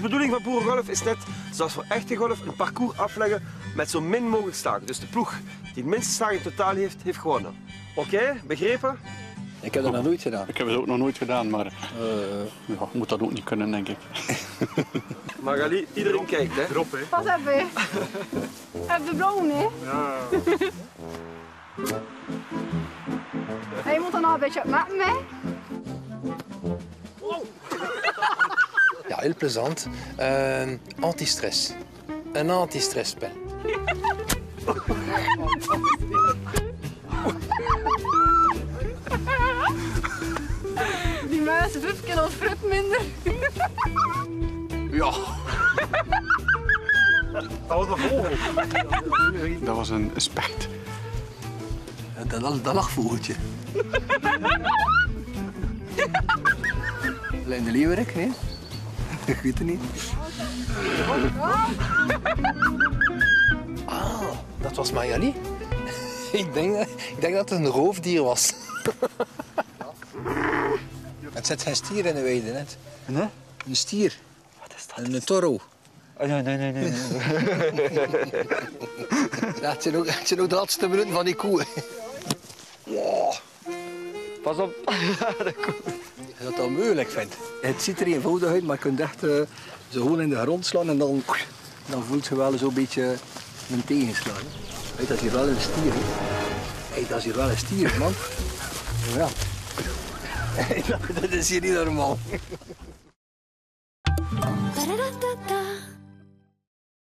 De bedoeling van boerengolf is net, zoals voor echte golf, een parcours afleggen met zo min mogelijk slagen. Dus de ploeg die het minste slagen in totaal heeft, heeft gewonnen. Oké, begrepen? Ik heb dat nog nooit gedaan. Ik heb het ook nog nooit gedaan, maar ja, moet dat ook niet kunnen, denk ik. Magali, iedereen kijkt, hè? Erop, hè. Pas even. Heb de blauw, hè? Ja. Hij moet dan nog een beetje met mij. Ja, heel plezant. Anti-stress. Een anti-stressspel. Die mensen 5 kilo fruit minder. Ja. Dat was een vogel. Dat was een specht. Dat lachvogeltje. Alleen de leeuwerik, nee? Ik weet het niet. Ah, dat was Magali. Ik denk dat het een roofdier was. Het zit geen stier in de weide, net. Nee? Een stier. Wat is dat? Een toro. Oh, nee. Ja, het zijn ook de laatste minuten van die koe. Wow. Pas op. Als je dat al moeilijk vindt. Het ziet er eenvoudig uit, maar je kunt echt ze gewoon in de grond slaan en dan voelt je wel zo'n beetje een tegenslag. Hey, dat is hier wel een stier. Hey, dat is hier wel een stier, man. Ja. Hey, dat is hier niet normaal.